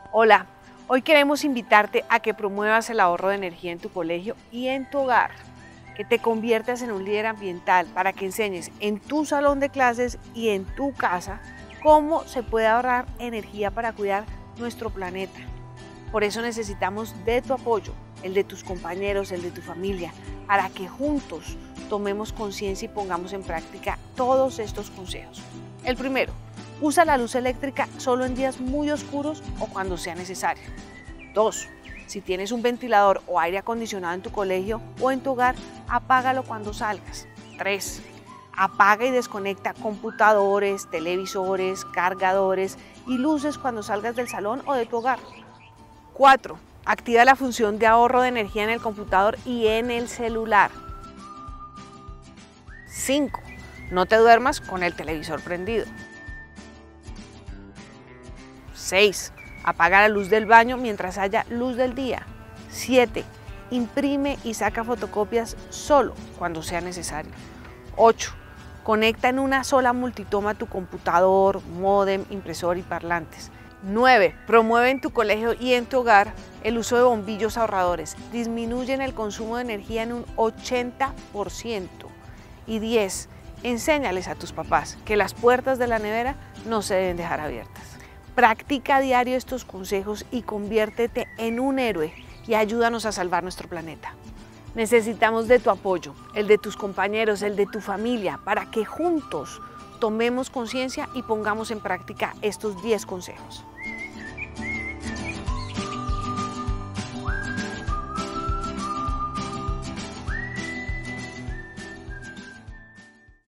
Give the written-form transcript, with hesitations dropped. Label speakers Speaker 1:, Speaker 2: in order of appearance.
Speaker 1: Hola, hoy queremos invitarte a que promuevas el ahorro de energía en tu colegio y en tu hogar, que te conviertas en un líder ambiental para que enseñes en tu salón de clases y en tu casa cómo se puede ahorrar energía para cuidar nuestro planeta. Por eso necesitamos de tu apoyo, el de tus compañeros, el de tu familia, para que juntos tomemos conciencia y pongamos en práctica todos estos consejos. El primero, usa la luz eléctrica solo en días muy oscuros o cuando sea necesario. 2. Si tienes un ventilador o aire acondicionado en tu colegio o en tu hogar, apágalo cuando salgas. 3. Apaga y desconecta computadores, televisores, cargadores y luces cuando salgas del salón o de tu hogar. 4. Activa la función de ahorro de energía en el computador y en el celular. 5. No te duermas con el televisor prendido. 6. Apaga la luz del baño mientras haya luz del día. 7. Imprime y saca fotocopias solo cuando sea necesario. 8. Conecta en una sola multitoma tu computador, módem, impresor y parlantes. 9. Promueve en tu colegio y en tu hogar el uso de bombillos ahorradores. Disminuyen el consumo de energía en un 80%. Y 10. Enséñales a tus papás que las puertas de la nevera no se deben dejar abiertas. Practica a diario estos consejos y conviértete en un héroe y ayúdanos a salvar nuestro planeta. Necesitamos de tu apoyo, el de tus compañeros, el de tu familia, para que juntos tomemos conciencia y pongamos en práctica estos 10 consejos.